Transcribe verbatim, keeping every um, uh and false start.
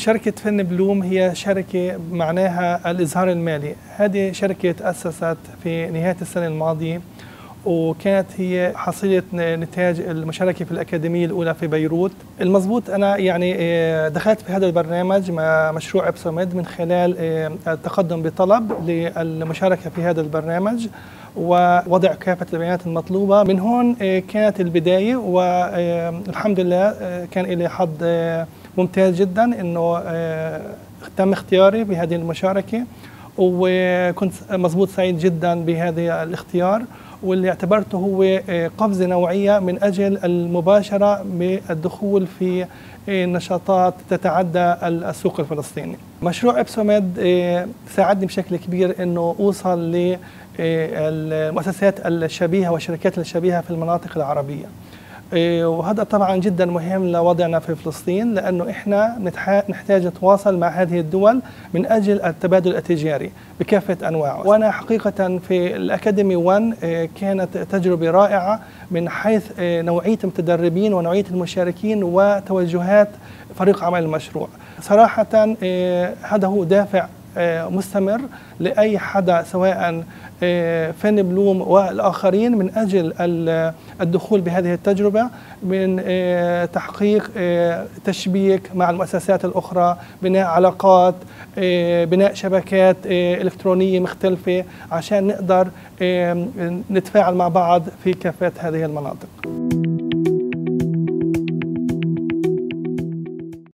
شركة فن بلوم هي شركة معناها الإظهار المالي. هذه شركة تأسست في نهاية السنة الماضية، وكانت هي حصيلة نتاج المشاركة في الأكاديمية الأولى في بيروت. المضبوط أنا يعني دخلت في هذا البرنامج مع مشروع إبسوميد من خلال التقدم بطلب للمشاركة في هذا البرنامج ووضع كافة البيانات المطلوبة. من هون كانت البداية، والحمد لله كان لي حظ ممتاز جدا إنه تم اختياري بهذه المشاركة، وكنت مضبوط سعيد جدا بهذا الاختيار، واللي اعتبرته هو قفزة نوعية من أجل المباشرة بالدخول في نشاطات تتعدى السوق الفلسطيني. مشروع إبسوميد ساعدني بشكل كبير أنه أوصل للمؤسسات الشبيهة والشركات الشبيهة في المناطق العربية، وهذا طبعا جدا مهم لوضعنا في فلسطين، لأنه إحنا نحتاج نتواصل مع هذه الدول من أجل التبادل التجاري بكافة أنواعه. وأنا حقيقة في الأكاديمي واحد كانت تجربة رائعة من حيث نوعية المتدربين ونوعية المشاركين وتوجهات فريق عمل المشروع. صراحة هذا هو دافع مستمر لأي حدا سواء فن بلوم والآخرين من أجل الدخول بهذه التجربة، من تحقيق تشبيك مع المؤسسات الأخرى، بناء علاقات، بناء شبكات إلكترونية مختلفة عشان نقدر نتفاعل مع بعض في كافة هذه المناطق.